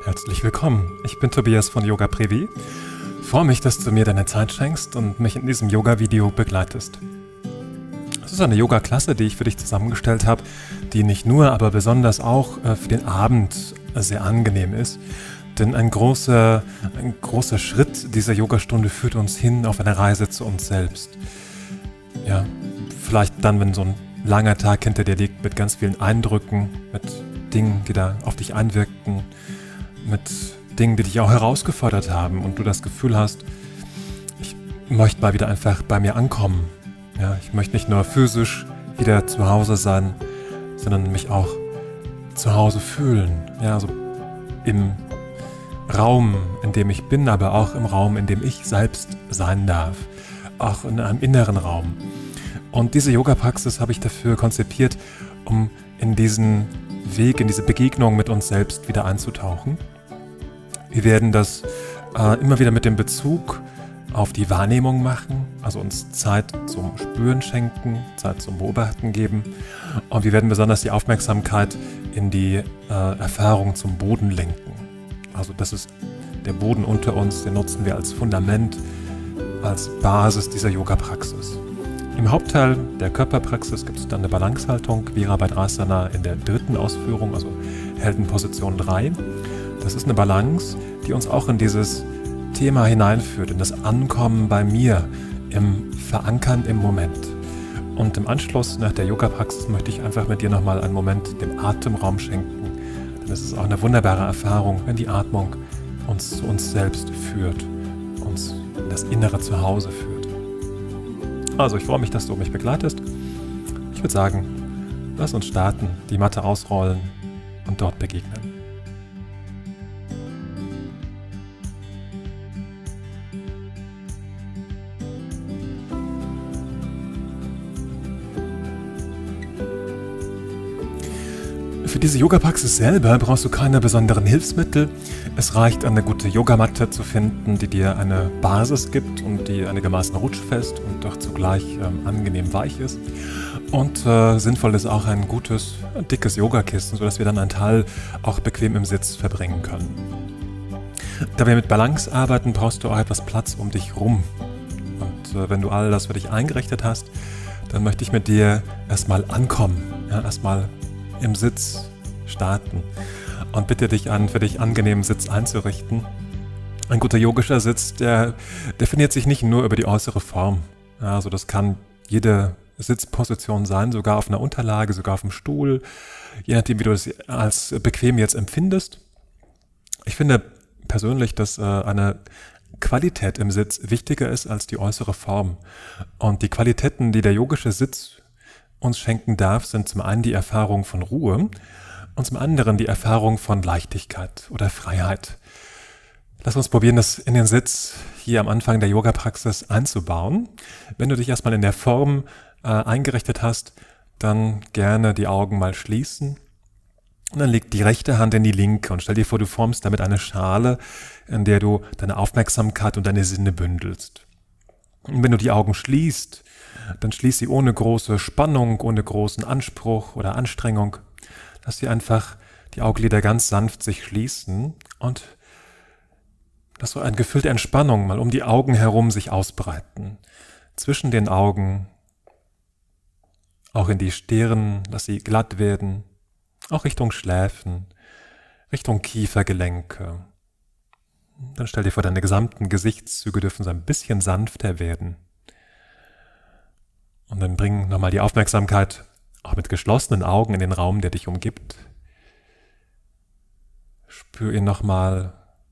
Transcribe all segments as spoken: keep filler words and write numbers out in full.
Herzlich willkommen. Ich bin Tobias von Yoga Privé. Ich freue mich, dass du mir deine Zeit schenkst und mich in diesem Yoga-Video begleitest. Es ist eine Yoga-Klasse, die ich für dich zusammengestellt habe, die nicht nur, aber besonders auch äh, für den Abend sehr angenehm ist. Denn ein großer, ein großer Schritt dieser Yogastunde führt uns hin auf eine Reise zu uns selbst. Ja, vielleicht dann, wenn so ein langer Tag hinter dir liegt mit ganz vielen Eindrücken, mit Dingen, die da auf dich einwirkten, mit Dingen, die dich auch herausgefordert haben und du das Gefühl hast, ich möchte mal wieder einfach bei mir ankommen. Ja, ich möchte nicht nur physisch wieder zu Hause sein, sondern mich auch zu Hause fühlen. Ja, also im Raum, in dem ich bin, aber auch im Raum, in dem ich selbst sein darf. Auch in einem inneren Raum. Und diese Yoga-Praxis habe ich dafür konzipiert, um in diesen Weg, in diese Begegnung mit uns selbst wieder einzutauchen. Wir werden das äh, immer wieder mit dem Bezug auf die Wahrnehmung machen, also uns Zeit zum Spüren schenken, Zeit zum Beobachten geben. Und wir werden besonders die Aufmerksamkeit in die äh, Erfahrung zum Boden lenken. Also das ist der Boden unter uns, den nutzen wir als Fundament, als Basis dieser Yoga-Praxis. Im Hauptteil der Körperpraxis gibt es dann eine Balancehaltung, Virabhadrasana in der dritten Ausführung, also Heldenposition drei. Das ist eine Balance, die uns auch in dieses Thema hineinführt, in das Ankommen bei mir, im Verankern im Moment. Und im Anschluss nach der Yoga-Praxis möchte ich einfach mit dir nochmal einen Moment dem Atemraum schenken. Denn es ist auch eine wunderbare Erfahrung, wenn die Atmung uns zu uns selbst führt, uns in das innere Zuhause führt. Also ich freue mich, dass du mich begleitest. Ich würde sagen, lass uns starten, die Matte ausrollen und dort begegnen. Für diese Yoga-Praxis selber brauchst du keine besonderen Hilfsmittel. Es reicht, eine gute Yogamatte zu finden, die dir eine Basis gibt und die einigermaßen rutschfest und doch zugleich ähm, angenehm weich ist. Und äh, sinnvoll ist auch ein gutes, dickes Yogakissen, sodass wir dann einen Teil auch bequem im Sitz verbringen können. Da wir mit Balance arbeiten, brauchst du auch etwas Platz um dich rum. Und äh, wenn du all das für dich eingerichtet hast, dann möchte ich mit dir erstmal ankommen, ja, erstmal im Sitz starten und bitte dich einen für dich angenehmen Sitz einzurichten. Ein guter yogischer Sitz, der definiert sich nicht nur über die äußere Form. Ja, also das kann jede Sitzposition sein, sogar auf einer Unterlage, sogar auf dem Stuhl, je nachdem, wie du es als bequem jetzt empfindest. Ich finde persönlich, dass äh, eine Qualität im Sitz wichtiger ist als die äußere Form. Und die Qualitäten, die der yogische Sitz uns schenken darf, sind zum einen die Erfahrung von Ruhe und zum anderen die Erfahrung von Leichtigkeit oder Freiheit. Lass uns probieren, das in den Sitz hier am Anfang der Yoga-Praxis einzubauen. Wenn du dich erstmal in der Form äh, eingerichtet hast, dann gerne die Augen mal schließen. Und dann leg die rechte Hand in die linke und stell dir vor, du formst damit eine Schale, in der du deine Aufmerksamkeit und deine Sinne bündelst. Und wenn du die Augen schließt, dann schließ sie ohne große Spannung, ohne großen Anspruch oder Anstrengung. Lass sie einfach die Augenlider ganz sanft sich schließen und lass so ein Gefühl der Entspannung mal um die Augen herum sich ausbreiten. Zwischen den Augen, auch in die Stirn, lass sie glatt werden, auch Richtung Schläfen, Richtung Kiefergelenke. Dann stell dir vor, deine gesamten Gesichtszüge dürfen so ein bisschen sanfter werden. Und dann bring nochmal die Aufmerksamkeit auch mit geschlossenen Augen in den Raum, der dich umgibt. Spür ihn nochmal.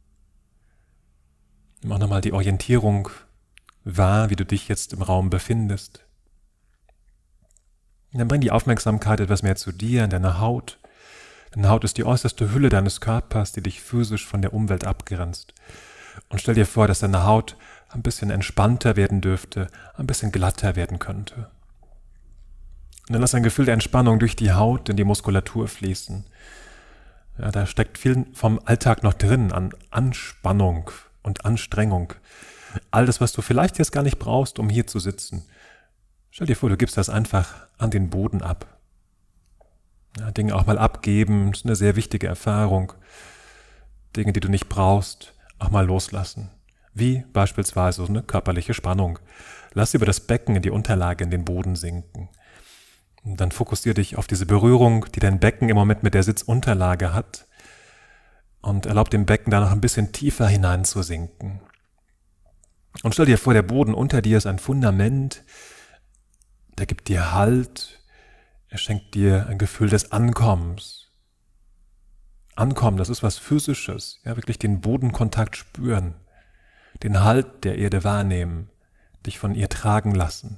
Nimm auch nochmal die Orientierung wahr, wie du dich jetzt im Raum befindest. Und dann bring die Aufmerksamkeit etwas mehr zu dir, in deiner Haut. Deine Haut ist die äußerste Hülle deines Körpers, die dich physisch von der Umwelt abgrenzt. Und stell dir vor, dass deine Haut ein bisschen entspannter werden dürfte, ein bisschen glatter werden könnte. Und dann lass ein Gefühl der Entspannung durch die Haut in die Muskulatur fließen. Ja, da steckt viel vom Alltag noch drin an Anspannung und Anstrengung. All das, was du vielleicht jetzt gar nicht brauchst, um hier zu sitzen. Stell dir vor, du gibst das einfach an den Boden ab. Ja, Dinge auch mal abgeben, ist eine sehr wichtige Erfahrung. Dinge, die du nicht brauchst, auch mal loslassen. Wie beispielsweise so eine körperliche Spannung. Lass sie über das Becken in die Unterlage, in den Boden sinken. Und dann fokussiere dich auf diese Berührung, die dein Becken im Moment mit der Sitzunterlage hat. Und erlaub dem Becken da noch ein bisschen tiefer hineinzusinken. Und stell dir vor, der Boden unter dir ist ein Fundament, der gibt dir Halt, er schenkt dir ein Gefühl des Ankommens. Ankommen, das ist was Physisches, ja, wirklich den Bodenkontakt spüren, den Halt der Erde wahrnehmen, dich von ihr tragen lassen.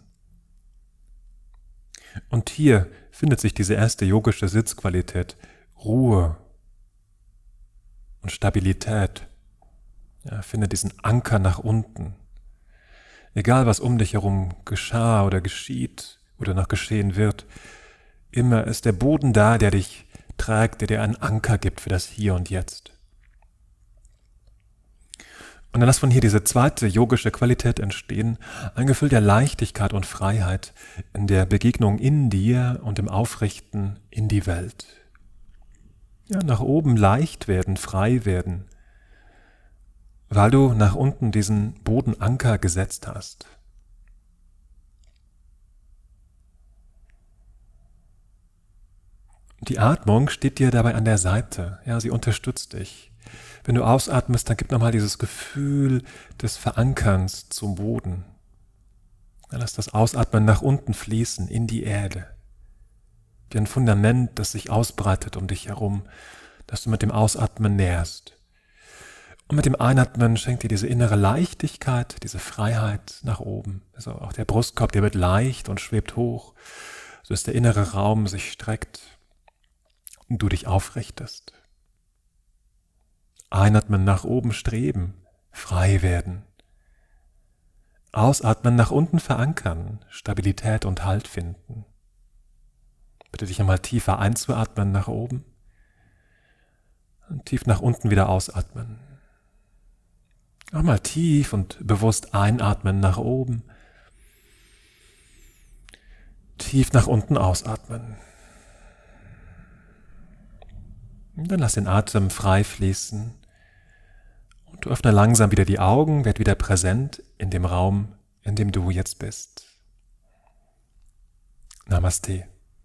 Und hier findet sich diese erste yogische Sitzqualität, Ruhe und Stabilität. Ja, finde diesen Anker nach unten. Egal, was um dich herum geschah oder geschieht oder noch geschehen wird, immer ist der Boden da, der dich trägt, der dir einen Anker gibt für das Hier und Jetzt. Und dann lass von hier diese zweite yogische Qualität entstehen, ein Gefühl der Leichtigkeit und Freiheit in der Begegnung in dir und im Aufrichten in die Welt. Ja, nach oben leicht werden, frei werden, weil du nach unten diesen Bodenanker gesetzt hast. Die Atmung steht dir dabei an der Seite, ja, sie unterstützt dich. Wenn du ausatmest, dann gib nochmal dieses Gefühl des Verankerns zum Boden. Ja, lass das Ausatmen nach unten fließen, in die Erde. Wie ein Fundament, das sich ausbreitet um dich herum, das du mit dem Ausatmen nährst. Und mit dem Einatmen schenkt dir diese innere Leichtigkeit, diese Freiheit nach oben. Also auch der Brustkorb, der wird leicht und schwebt hoch, so dass der innere Raum sich streckt und du dich aufrichtest. Einatmen, nach oben streben, frei werden. Ausatmen, nach unten verankern, Stabilität und Halt finden. Bitte dich einmal tiefer einzuatmen nach oben und tief nach unten wieder ausatmen. Einmal tief und bewusst einatmen nach oben, tief nach unten ausatmen. Und dann lass den Atem frei fließen und öffne langsam wieder die Augen, werd wieder präsent in dem Raum, in dem du jetzt bist. Namaste.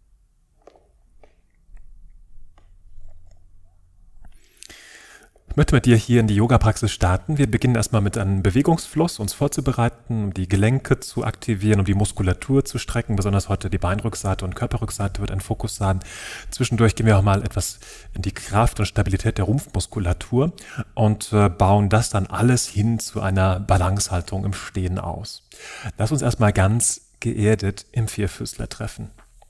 Ich möchte mit dir hier in die Yoga-Praxis starten. Wir beginnen erstmal mit einem Bewegungsfluss, uns vorzubereiten, um die Gelenke zu aktivieren, um die Muskulatur zu strecken. Besonders heute die Beinrückseite und Körperrückseite wird ein Fokus sein. Zwischendurch gehen wir auch mal etwas in die Kraft und Stabilität der Rumpfmuskulatur und äh, bauen das dann alles hin zu einer Balancehaltung im Stehen aus. Lass uns erstmal ganz geerdet im Vierfüßler treffen.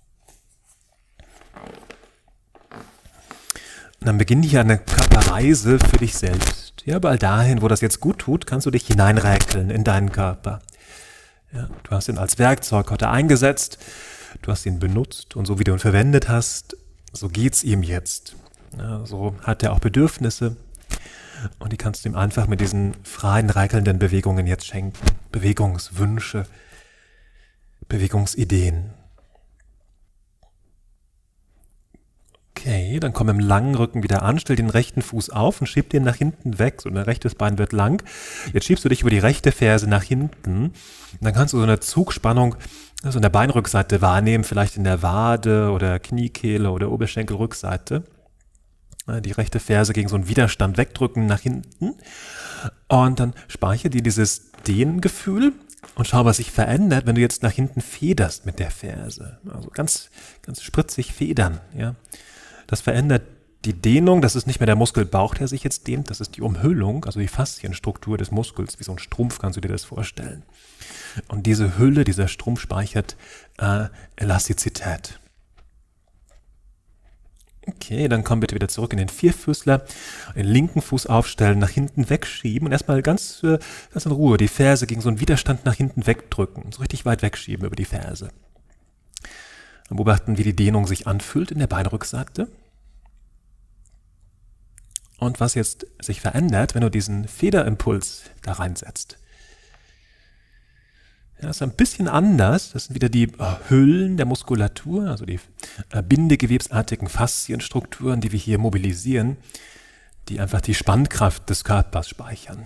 Und dann beginne hier eine Körperreise für dich selbst. Ja, überall dahin, wo das jetzt gut tut, kannst du dich hineinräkeln in deinen Körper. Ja, du hast ihn als Werkzeug heute eingesetzt, du hast ihn benutzt und so wie du ihn verwendet hast, so geht's ihm jetzt. Ja, so hat er auch Bedürfnisse und die kannst du ihm einfach mit diesen freien, räkelnden Bewegungen jetzt schenken. Bewegungswünsche, Bewegungsideen. Okay, dann komm im langen Rücken wieder an, stell den rechten Fuß auf und schieb den nach hinten weg. So, dein rechtes Bein wird lang. Jetzt schiebst du dich über die rechte Ferse nach hinten. Und dann kannst du so eine Zugspannung also in der Beinrückseite wahrnehmen, vielleicht in der Wade oder Kniekehle oder Oberschenkelrückseite. Die rechte Ferse gegen so einen Widerstand wegdrücken nach hinten. Und dann speichere dir dieses Dehngefühl und schau, was sich verändert, wenn du jetzt nach hinten federst mit der Ferse. Also ganz, ganz spritzig federn, ja. Das verändert die Dehnung, das ist nicht mehr der Muskelbauch, der sich jetzt dehnt, das ist die Umhüllung, also die Faszienstruktur des Muskels, wie so ein Strumpf kannst du dir das vorstellen. Und diese Hülle, dieser Strumpf speichert äh, Elastizität. Okay, dann komm bitte wieder zurück in den Vierfüßler, den linken Fuß aufstellen, nach hinten wegschieben und erstmal ganz, äh, ganz in Ruhe die Ferse gegen so einen Widerstand nach hinten wegdrücken, so richtig weit wegschieben über die Ferse. Und beobachten, wie die Dehnung sich anfühlt in der Beinrückseite. Und was jetzt sich verändert, wenn du diesen Federimpuls da reinsetzt. Ja, das ist ein bisschen anders. Das sind wieder die Hüllen der Muskulatur, also die bindegewebsartigen Faszienstrukturen, die wir hier mobilisieren, die einfach die Spannkraft des Körpers speichern.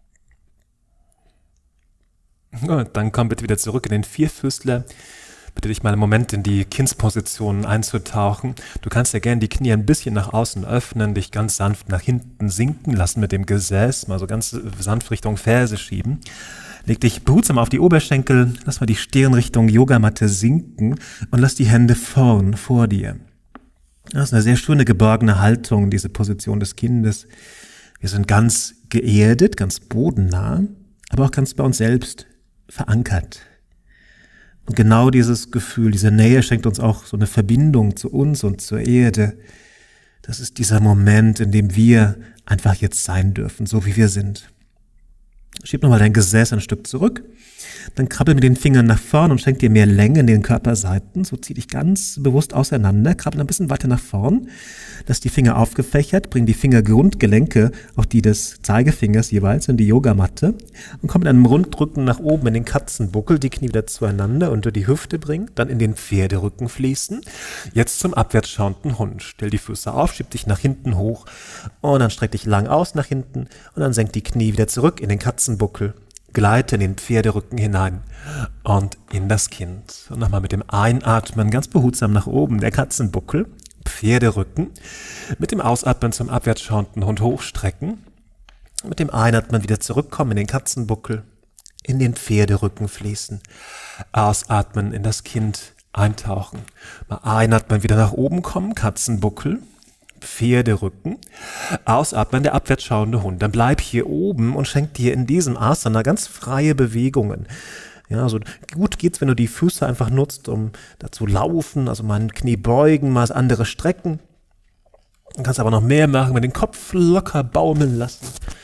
Und dann komm bitte wieder zurück in den Vierfüßler. Bitte dich mal einen Moment in die Kindsposition einzutauchen. Du kannst ja gerne die Knie ein bisschen nach außen öffnen, dich ganz sanft nach hinten sinken lassen mit dem Gesäß, mal so ganz sanft Richtung Ferse schieben. Leg dich behutsam auf die Oberschenkel, lass mal die Stirn Richtung Yogamatte sinken und lass die Hände vorn vor dir. Das ist eine sehr schöne geborgene Haltung, diese Position des Kindes. Wir sind ganz geerdet, ganz bodennah, aber auch ganz bei uns selbst verankert. Und genau dieses Gefühl, diese Nähe schenkt uns auch so eine Verbindung zu uns und zur Erde. Das ist dieser Moment, in dem wir einfach jetzt sein dürfen, so wie wir sind. Schieb nochmal dein Gesäß ein Stück zurück, dann krabbel mit den Fingern nach vorn und schenk dir mehr Länge in den Körperseiten. So zieh dich ganz bewusst auseinander, krabbel ein bisschen weiter nach vorn, lass die Finger aufgefächert, bring die Fingergrundgelenke auf die des Zeigefingers jeweils in die Yogamatte und komm mit einem Rundrücken nach oben in den Katzenbuckel, die Knie wieder zueinander unter die Hüfte bringen, dann in den Pferderücken fließen. Jetzt zum abwärts schauenden Hund. Stell die Füße auf, schieb dich nach hinten hoch und dann streck dich lang aus nach hinten und dann senk die Knie wieder zurück in den Katzenbuckel. Gleite in den Pferderücken hinein und in das Kind. Und nochmal mit dem Einatmen ganz behutsam nach oben, der Katzenbuckel, Pferderücken. Mit dem Ausatmen zum abwärts schauenden Hund hochstrecken. Mit dem Einatmen wieder zurückkommen in den Katzenbuckel, in den Pferderücken fließen. Ausatmen in das Kind eintauchen. Mal einatmen, wieder nach oben kommen, Katzenbuckel. Pferderücken, ausatmen, der abwärts schauende Hund. Dann bleib hier oben und schenk dir in diesem Asana ganz freie Bewegungen. Ja, also gut geht's, wenn du die Füße einfach nutzt, um da zu laufen, also mal ein Knie beugen, mal das andere strecken. Du kannst aber noch mehr machen, mit den Kopf locker baumeln lassen.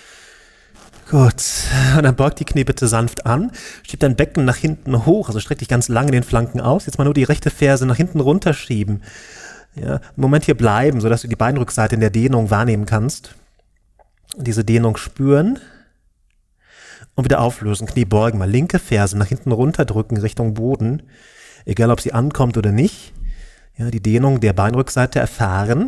Gut, und dann beug die Knie bitte sanft an, schieb dein Becken nach hinten hoch, also streck dich ganz lang in den Flanken aus. Jetzt mal nur die rechte Ferse nach hinten runterschieben. Ja, einen Moment hier bleiben, sodass du die Beinrückseite in der Dehnung wahrnehmen kannst. Diese Dehnung spüren und wieder auflösen. Knie beugen, mal linke Ferse nach hinten runterdrücken Richtung Boden, egal ob sie ankommt oder nicht. Ja, die Dehnung der Beinrückseite erfahren.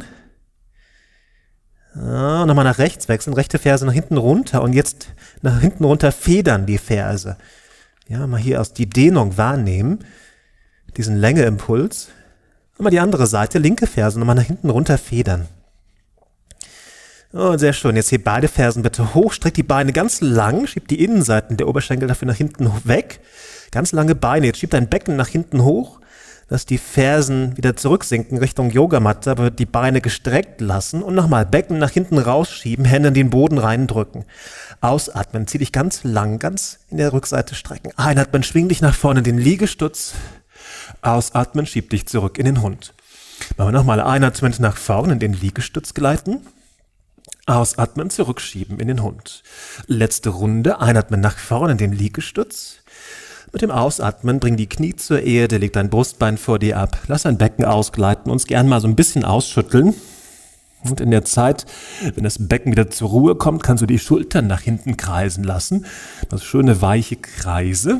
Ja, nochmal nach rechts wechseln, rechte Ferse nach hinten runter und jetzt nach hinten runter federn die Ferse. Ja, mal hier aus die Dehnung wahrnehmen, diesen Längeimpuls. Und mal die andere Seite, linke Ferse, nochmal nach hinten runter federn. Oh, sehr schön. Jetzt heb beide Fersen bitte hoch, streck die Beine ganz lang, schieb die Innenseiten der Oberschenkel dafür nach hinten weg. Ganz lange Beine. Jetzt schieb dein Becken nach hinten hoch, lass die Fersen wieder zurücksinken Richtung Yogamatte, aber die Beine gestreckt lassen und nochmal Becken nach hinten rausschieben, Hände in den Boden reindrücken. Ausatmen, zieh dich ganz lang, ganz in der Rückseite strecken. Einatmen, schwing dich nach vorne in den Liegestütz. Ausatmen, schieb dich zurück in den Hund. Machen wir nochmal einatmen nach vorne in den Liegestütz gleiten. Ausatmen, zurückschieben in den Hund. Letzte Runde, einatmen nach vorne in den Liegestütz. Mit dem Ausatmen bring die Knie zur Erde, leg dein Brustbein vor dir ab. Lass dein Becken ausgleiten, uns gern mal so ein bisschen ausschütteln. Und in der Zeit, wenn das Becken wieder zur Ruhe kommt, kannst du die Schultern nach hinten kreisen lassen. Das schöne weiche Kreise.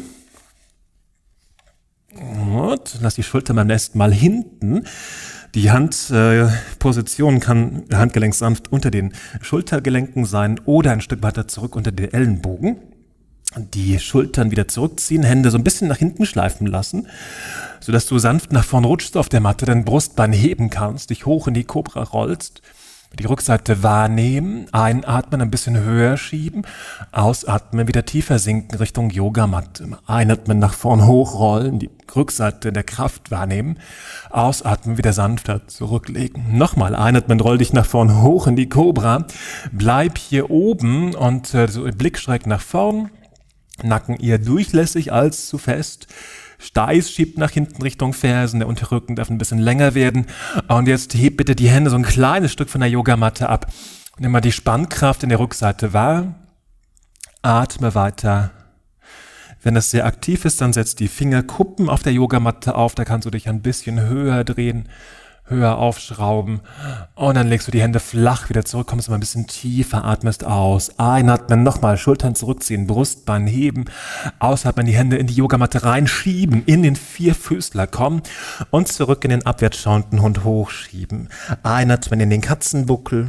Und lass die Schulter beim nächsten Mal hinten. Die Handposition äh, kann Handgelenk sanft unter den Schultergelenken sein oder ein Stück weiter zurück unter den Ellenbogen. Die Schultern wieder zurückziehen, Hände so ein bisschen nach hinten schleifen lassen, sodass du sanft nach vorn rutschst auf der Matte, dein Brustbein heben kannst, dich hoch in die Kobra rollst. Die Rückseite wahrnehmen, einatmen, ein bisschen höher schieben, ausatmen, wieder tiefer sinken Richtung Yogamatte. Einatmen, nach vorn hochrollen, die Rückseite der Kraft wahrnehmen, ausatmen, wieder sanfter zurücklegen. Nochmal einatmen, roll dich nach vorn hoch in die Kobra, bleib hier oben und äh, so Blick schräg nach vorn, Nacken eher durchlässig als zu fest. Steiß schiebt nach hinten Richtung Fersen, der Unterrücken darf ein bisschen länger werden. Und jetzt heb bitte die Hände so ein kleines Stück von der Yogamatte ab. Nimm mal die Spannkraft in der Rückseite wahr. Atme weiter. Wenn das sehr aktiv ist, dann setz die Fingerkuppen auf der Yogamatte auf. Da kannst du dich ein bisschen höher drehen, höher aufschrauben. Und dann legst du die Hände flach wieder zurück, kommst mal ein bisschen tiefer, atmest aus. Einatmen, nochmal, Schultern zurückziehen, Brustbein heben. Ausatmen, die Hände in die Yogamatte reinschieben, in den Vierfüßler kommen und zurück in den abwärts schauenden Hund hochschieben. Einatmen in den Katzenbuckel.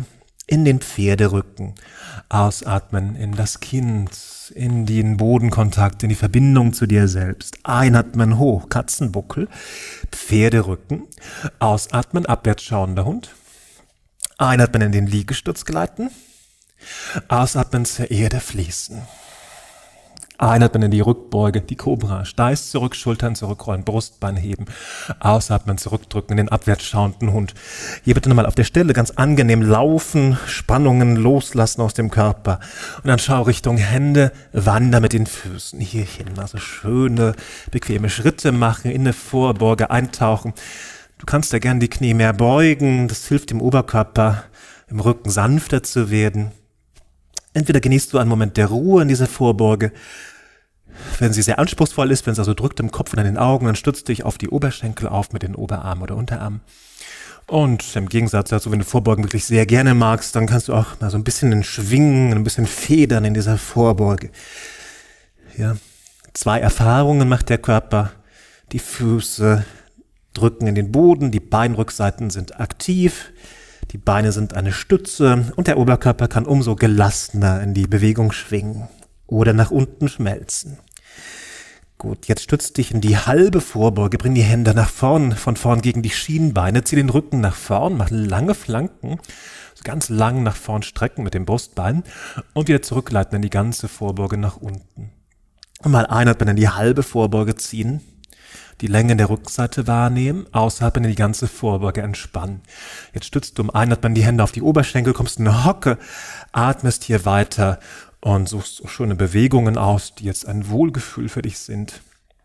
in den Pferderücken. Ausatmen in das Kind, in den Bodenkontakt, in die Verbindung zu dir selbst. Einatmen hoch, Katzenbuckel, Pferderücken. Ausatmen, abwärts schauender Hund. Einatmen in den Liegestütz gleiten. Ausatmen zur Erde fließen. Einatmen in die Rückbeuge, die Kobra. Steiß zurück, Schultern zurückrollen, Brustbein heben. Ausatmen, zurückdrücken in den abwärts schauenden Hund. Hier bitte nochmal auf der Stelle ganz angenehm laufen, Spannungen loslassen aus dem Körper. Und dann schau Richtung Hände, wander mit den Füßen hierhin. Also schöne, bequeme Schritte machen, in eine Vorbeuge eintauchen. Du kannst ja gerne die Knie mehr beugen. Das hilft dem Oberkörper, im Rücken sanfter zu werden. Entweder genießt du einen Moment der Ruhe in dieser Vorbeuge, wenn sie sehr anspruchsvoll ist, wenn es also drückt im Kopf und an den Augen, dann stützt dich auf die Oberschenkel auf mit den Oberarmen oder Unterarmen. Und im Gegensatz dazu, wenn du Vorbeugen wirklich sehr gerne magst, dann kannst du auch mal so ein bisschen schwingen, ein bisschen federn in dieser Vorbeuge. Ja. Zwei Erfahrungen macht der Körper. Die Füße drücken in den Boden, die Beinrückseiten sind aktiv. Die Beine sind eine Stütze und der Oberkörper kann umso gelassener in die Bewegung schwingen oder nach unten schmelzen. Gut, jetzt stütz dich in die halbe Vorbeuge, bring die Hände nach vorn, von vorn gegen die Schienbeine, zieh den Rücken nach vorn, mach lange Flanken, so ganz lang nach vorn strecken mit dem Brustbein und wieder zurückleiten in die ganze Vorbeuge nach unten. Und mal einatmen in die halbe Vorbeuge ziehen. Die Länge der Rückseite wahrnehmen, ausatmen in die ganze Vorbeuge entspannen. Jetzt stützt du im Einatmen die Hände auf die Oberschenkel, kommst in eine Hocke, atmest hier weiter und suchst so schöne Bewegungen aus, die jetzt ein Wohlgefühl für dich sind.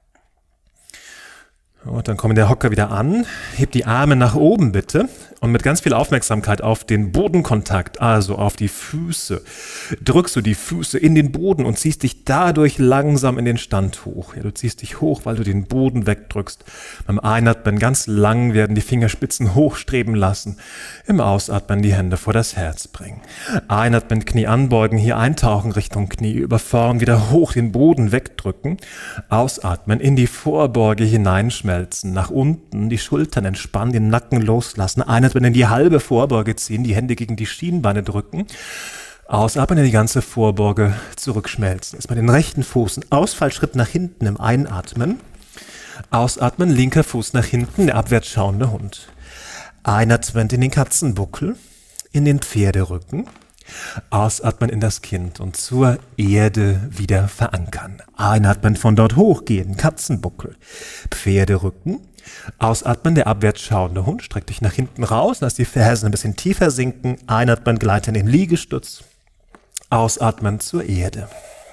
Und dann komm in der Hocke wieder an, heb die Arme nach oben bitte und mit ganz viel Aufmerksamkeit auf den Bodenkontakt, also auf die Füße, drückst du die Füße in den Boden und ziehst dich dadurch langsam in den Stand hoch. Ja, du ziehst dich hoch, weil du den Boden wegdrückst. Beim Einatmen ganz lang werden die Fingerspitzen hochstreben lassen. Im Ausatmen die Hände vor das Herz bringen. Einatmen, Knie anbeugen, hier eintauchen Richtung Knie, über vorn wieder hoch den Boden wegdrücken. Ausatmen, in die Vorbeuge hineinschmelzen. Nach unten, die Schultern entspannen, den Nacken loslassen. Einatmen in die halbe Vorbeuge ziehen, die Hände gegen die Schienbeine drücken. Ausatmen in die ganze Vorbeuge zurückschmelzen. Erstmal den rechten Fuß, ein Ausfallschritt nach hinten im Einatmen. Ausatmen, linker Fuß nach hinten, der abwärts schauende Hund. Einatmen in den Katzenbuckel, in den Pferderücken. Ausatmen in das Kind und zur Erde wieder verankern. Einatmen, von dort hochgehen, Katzenbuckel, Pferderücken. Ausatmen, der abwärts schauende Hund, streck dich nach hinten raus, lass die Fersen ein bisschen tiefer sinken. Einatmen, gleite in den Liegestütz. Ausatmen zur Erde.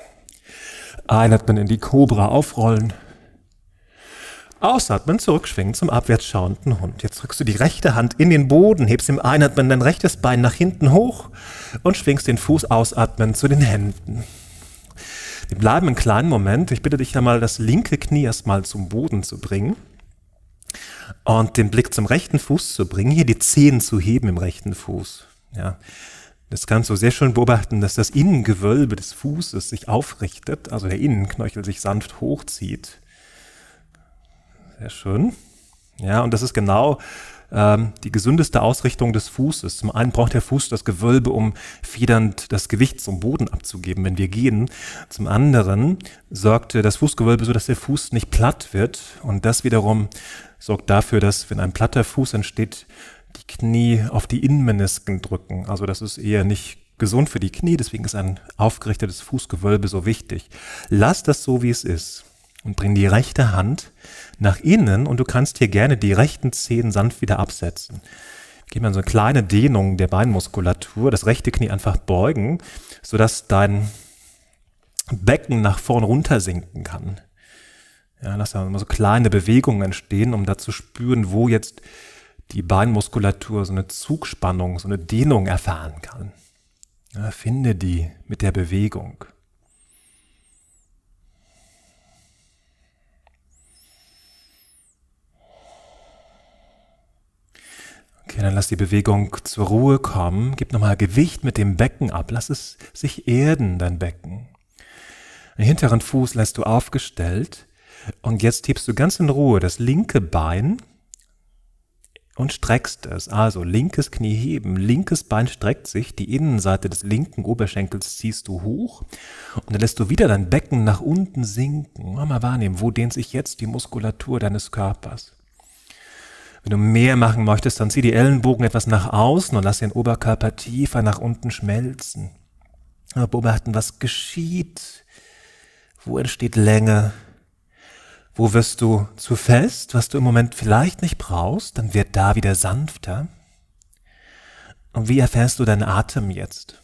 Einatmen in die Kobra aufrollen. Ausatmen, zurückschwingen zum abwärts schauenden Hund. Jetzt drückst du die rechte Hand in den Boden, hebst im Einatmen dein rechtes Bein nach hinten hoch und schwingst den Fuß ausatmen zu den Händen. Wir bleiben einen kleinen Moment. Ich bitte dich einmal, das linke Knie erstmal zum Boden zu bringen und den Blick zum rechten Fuß zu bringen, hier die Zehen zu heben im rechten Fuß. Ja. Das kannst du sehr schön beobachten, dass das Innengewölbe des Fußes sich aufrichtet, also der Innenknöchel sich sanft hochzieht. Sehr schön. Ja, und das ist genau ähm, die gesündeste Ausrichtung des Fußes. Zum einen braucht der Fuß das Gewölbe, um federnd das Gewicht zum Boden abzugeben, wenn wir gehen. Zum anderen sorgt das Fußgewölbe so, dass der Fuß nicht platt wird. Und das wiederum sorgt dafür, dass, wenn ein platter Fuß entsteht, die Knie auf die Innenmenisken drücken. Also das ist eher nicht gesund für die Knie, deswegen ist ein aufgerichtetes Fußgewölbe so wichtig. Lass das so, wie es ist. Und bring die rechte Hand nach innen und du kannst hier gerne die rechten Zehen sanft wieder absetzen. Gib mir so eine kleine Dehnung der Beinmuskulatur, das rechte Knie einfach beugen, sodass dein Becken nach vorn runter sinken kann. Ja, lass da immer so kleine Bewegungen entstehen, um da zu spüren, wo jetzt die Beinmuskulatur so eine Zugspannung, so eine Dehnung erfahren kann. Ja, finde die mit der Bewegung. Okay, dann lass die Bewegung zur Ruhe kommen. Gib nochmal Gewicht mit dem Becken ab. Lass es sich erden, dein Becken. Den hinteren Fuß lässt du aufgestellt. Und jetzt hebst du ganz in Ruhe das linke Bein und streckst es. Also linkes Knie heben, linkes Bein streckt sich, die Innenseite des linken Oberschenkels ziehst du hoch und dann lässt du wieder dein Becken nach unten sinken. Mal wahrnehmen, wo dehnt sich jetzt die Muskulatur deines Körpers. Wenn du mehr machen möchtest, dann zieh die Ellenbogen etwas nach außen und lass den Oberkörper tiefer nach unten schmelzen. Beobachten, was geschieht, wo entsteht Länge. Wo wirst du zu fest, was du im Moment vielleicht nicht brauchst, dann wird da wieder sanfter. Und wie erfährst du deinen Atem jetzt?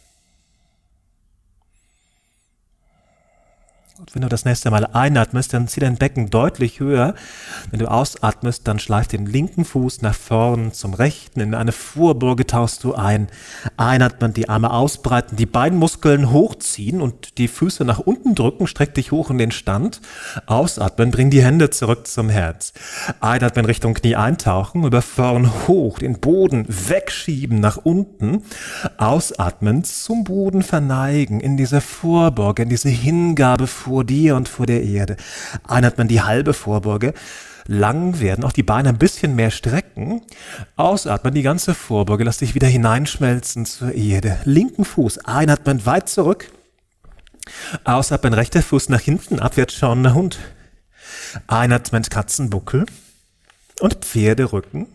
Und wenn du das nächste Mal einatmest, dann zieh dein Becken deutlich höher. Wenn du ausatmest, dann schleif den linken Fuß nach vorn zum rechten. In eine Vorbeuge tauchst du ein. Einatmen, die Arme ausbreiten, die Beinmuskeln hochziehen und die Füße nach unten drücken. Streck dich hoch in den Stand. Ausatmen, bring die Hände zurück zum Herz. Einatmen, Richtung Knie eintauchen, über vorn hoch, den Boden wegschieben nach unten. Ausatmen, zum Boden verneigen, in diese Vorbeuge, in diese Hingabe vor dir und vor der Erde. Einatmen, die halbe Vorbeuge, lang werden, auch die Beine ein bisschen mehr strecken. Ausatmen, die ganze Vorbeuge, lass dich wieder hineinschmelzen zur Erde. Linken Fuß, einatmen, weit zurück. Ausatmen, rechter Fuß nach hinten, abwärts schauender Hund. Einatmen, Katzenbuckel und Pferderücken.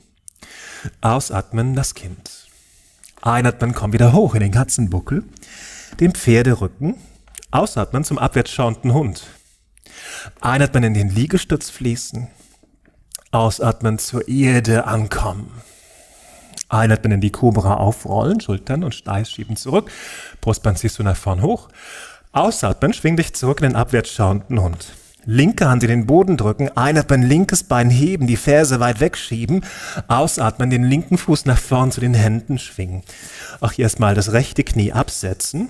Ausatmen, das Kind. Einatmen, komm wieder hoch in den Katzenbuckel, den Pferderücken. Ausatmen zum abwärts schauenden Hund. Einatmen, in den Liegestütz fließen. Ausatmen, zur Erde ankommen. Einatmen, in die Kobra aufrollen, Schultern und Steiß schieben zurück. Brustbein ziehst du nach vorn hoch. Ausatmen, schwing dich zurück in den abwärts schauenden Hund. Linke Hand in den Boden drücken. Einatmen, linkes Bein heben, die Ferse weit wegschieben. Ausatmen, den linken Fuß nach vorn zu den Händen schwingen. Auch hier erstmal das rechte Knie absetzen.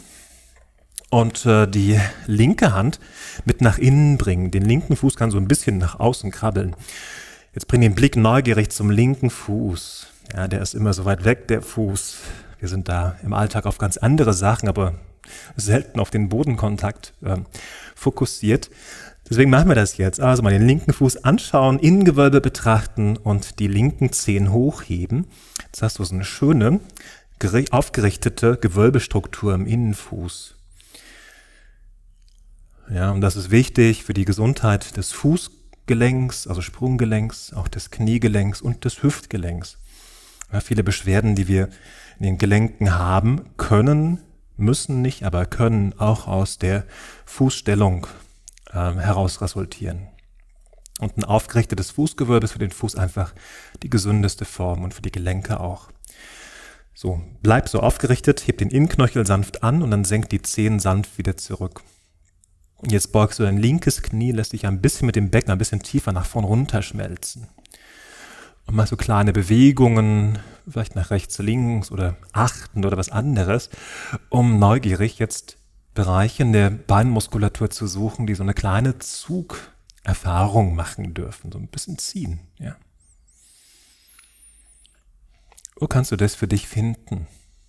Und äh, die linke Hand mit nach innen bringen. Den linken Fuß kann so ein bisschen nach außen krabbeln. Jetzt bring den Blick neugierig zum linken Fuß. Ja, der ist immer so weit weg, der Fuß. Wir sind da im Alltag auf ganz andere Sachen, aber selten auf den Bodenkontakt äh, fokussiert. Deswegen machen wir das jetzt. Also mal den linken Fuß anschauen, Innengewölbe betrachten und die linken Zehen hochheben. Jetzt hast du so eine schöne, aufgerichtete Gewölbestruktur im Innenfuß. Ja, und das ist wichtig für die Gesundheit des Fußgelenks, also Sprunggelenks, auch des Kniegelenks und des Hüftgelenks. Ja, viele Beschwerden, die wir in den Gelenken haben, können, müssen nicht, aber können auch aus der Fußstellung äh, heraus resultieren. Und ein aufgerichtetes Fußgewölbe ist für den Fuß einfach die gesündeste Form und für die Gelenke auch. So, bleib so aufgerichtet, heb den Innenknöchel sanft an und dann senk die Zehen sanft wieder zurück. Jetzt beugst du dein linkes Knie, lässt dich ein bisschen mit dem Becken ein bisschen tiefer nach vorn runterschmelzen. Und mach so kleine Bewegungen, vielleicht nach rechts, links oder achten oder was anderes, um neugierig jetzt Bereiche in der Beinmuskulatur zu suchen, die so eine kleine Zugerfahrung machen dürfen, so ein bisschen ziehen. Ja. Wo kannst du das für dich finden?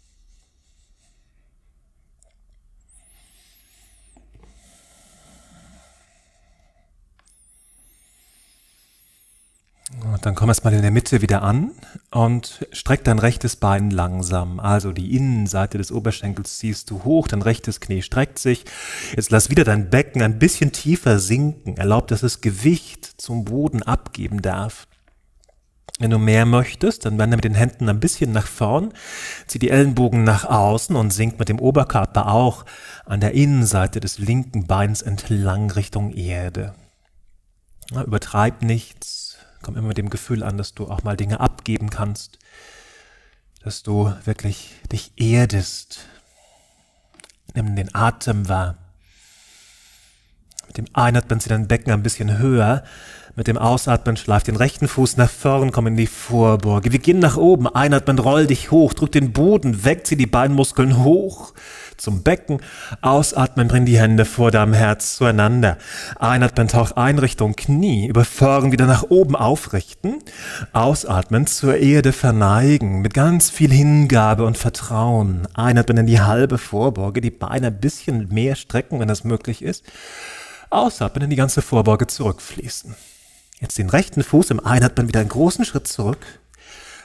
Und dann komm erstmal in der Mitte wieder an und streck dein rechtes Bein langsam. Also die Innenseite des Oberschenkels ziehst du hoch, dein rechtes Knie streckt sich. Jetzt lass wieder dein Becken ein bisschen tiefer sinken. Erlaub, dass es Gewicht zum Boden abgeben darf. Wenn du mehr möchtest, dann wende mit den Händen ein bisschen nach vorn, zieh die Ellenbogen nach außen und sink mit dem Oberkörper auch an der Innenseite des linken Beins entlang Richtung Erde. Na, übertreib nichts. Komm immer mit dem Gefühl an, dass du auch mal Dinge abgeben kannst, dass du wirklich dich erdest. Nimm den Atem wahr. Mit dem Einatmen zieh dein Becken ein bisschen höher. Mit dem Ausatmen schleif den rechten Fuß nach vorn, komm in die Vorbeuge. Wir gehen nach oben. Einatmen, roll dich hoch, drück den Boden weg, zieh die Beinmuskeln hoch zum Becken. Ausatmen, bring die Hände vor deinem Herz zueinander. Einatmen, tauch ein Richtung Knie. Über vorn wieder nach oben aufrichten. Ausatmen, zur Erde verneigen. Mit ganz viel Hingabe und Vertrauen. Einatmen in die halbe Vorbeuge. Die Beine ein bisschen mehr strecken, wenn das möglich ist. Ausatmen, in die ganze Vorbeuge zurückfließen. Jetzt den rechten Fuß im Einatmen wieder einen großen Schritt zurück.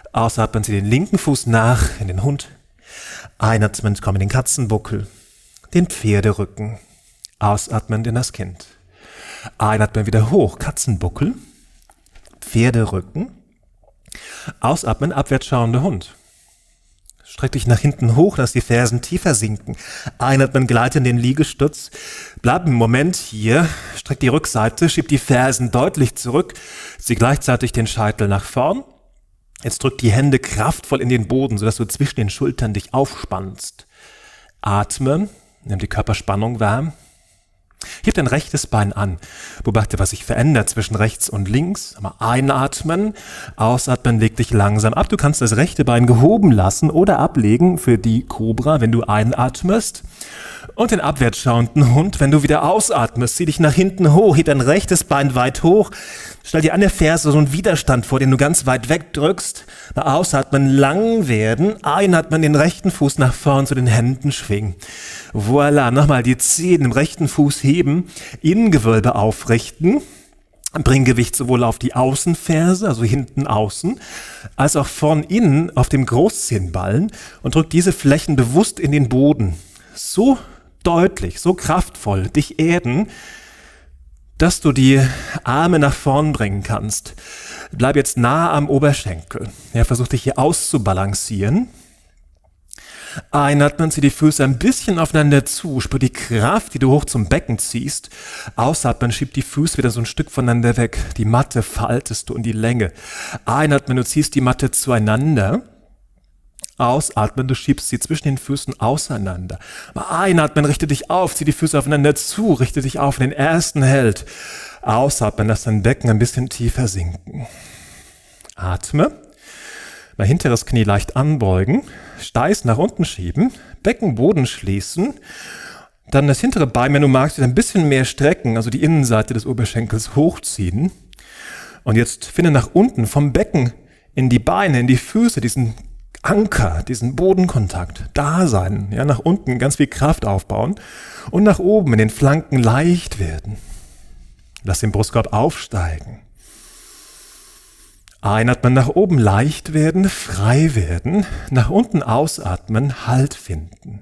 Ausatmen Sie den linken Fuß nach in den Hund. Einatmen, komm in den Katzenbuckel, den Pferderücken. Ausatmen in das Kind. Einatmen wieder hoch, Katzenbuckel, Pferderücken. Ausatmen, abwärts schauender Hund. Streck dich nach hinten hoch, lass die Fersen tiefer sinken. Einatmen, gleite in den Liegestütz. Bleib einen Moment hier, streck die Rückseite, schieb die Fersen deutlich zurück, zieh gleichzeitig den Scheitel nach vorn. Jetzt drück die Hände kraftvoll in den Boden, sodass du zwischen den Schultern dich aufspannst. Atme, nimm die Körperspannung wahr. Heb dein rechtes Bein an. Beobachte, was sich verändert zwischen rechts und links. Mal einatmen, ausatmen, leg dich langsam ab. Du kannst das rechte Bein gehoben lassen oder ablegen für die Kobra, wenn du einatmest. Und den abwärts schauenden Hund, wenn du wieder ausatmest, zieh dich nach hinten hoch, heb dein rechtes Bein weit hoch. Stell dir an der Ferse so einen Widerstand vor, den du ganz weit wegdrückst. Mal ausatmen, lang werden. Einatmen, den rechten Fuß nach vorn zu den Händen schwingen. Voila, nochmal die Zehen im rechten Fuß heben, Innengewölbe aufrichten. Bring Gewicht sowohl auf die Außenferse, also hinten außen, als auch vorn innen auf dem Großzehenballen und drück diese Flächen bewusst in den Boden. So deutlich, so kraftvoll dich erden, dass du die Arme nach vorn bringen kannst. Bleib jetzt nah am Oberschenkel. Ja, versuch dich hier auszubalancieren. Einatmen, zieh die Füße ein bisschen aufeinander zu, spür die Kraft, die du hoch zum Becken ziehst. Ausatmen, schieb die Füße wieder so ein Stück voneinander weg. Die Matte faltest du in die Länge. Einatmen, du ziehst die Matte zueinander. Ausatmen, du schiebst sie zwischen den Füßen auseinander. Mal einatmen, richte dich auf, zieh die Füße aufeinander zu, richte dich auf, in den ersten hält. Ausatmen, lass dein Becken ein bisschen tiefer sinken. Atme. Mal hinteres Knie leicht anbeugen, Steiß nach unten schieben, Beckenboden schließen, dann das hintere Bein, wenn du magst, wieder ein bisschen mehr strecken, also die Innenseite des Oberschenkels hochziehen. Und jetzt finde nach unten vom Becken in die Beine, in die Füße, diesen Anker, diesen Bodenkontakt, da sein, ja, nach unten ganz viel Kraft aufbauen und nach oben in den Flanken leicht werden. Lass den Brustkorb aufsteigen. Einatmen, nach oben leicht werden, frei werden, nach unten ausatmen, Halt finden.